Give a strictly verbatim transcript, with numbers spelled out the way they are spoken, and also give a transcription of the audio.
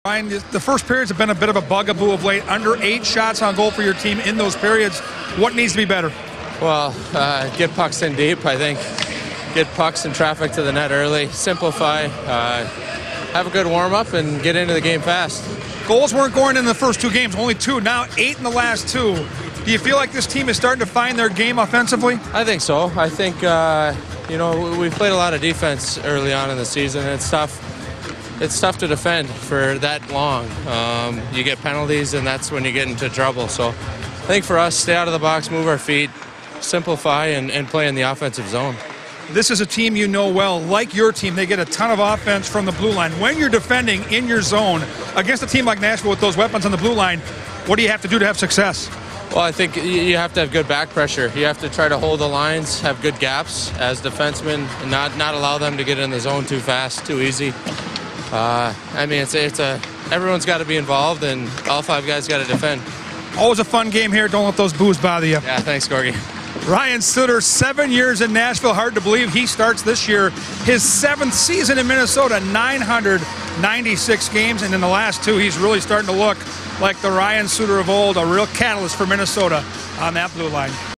Ryan, the first periods have been a bit of a bugaboo of late. Under eight shots on goal for your team in those periods. What needs to be better? Well, uh, get pucks in deep, I think. Get pucks and traffic to the net early. Simplify. Uh, have a good warm-up and get into the game fast. Goals weren't going in the first two games, only two. Now eight in the last two. Do you feel like this team is starting to find their game offensively? I think so. I think, uh, you know, we've played a lot of defense early on in the season. It's tough. It's tough to defend for that long. Um, you get penalties, and that's when you get into trouble. So I think for us, stay out of the box, move our feet, simplify, and, and play in the offensive zone. This is a team you know well. Like your team, they get a ton of offense from the blue line. When you're defending in your zone against a team like Nashville with those weapons on the blue line, what do you have to do to have success? Well, I think you have to have good back pressure. You have to try to hold the lines, have good gaps as defensemen, and not, not allow them to get in the zone too fast, too easy. Uh, I mean, it's, it's a everyone's got to be involved, and all five guys got to defend. Always a fun game here. Don't let those boos bother you. Yeah, thanks, Gorgie. Ryan Suter, seven years in Nashville. Hard to believe he starts this year his seventh season in Minnesota, nine hundred ninety-six games, and in the last two, he's really starting to look like the Ryan Suter of old, a real catalyst for Minnesota on that blue line.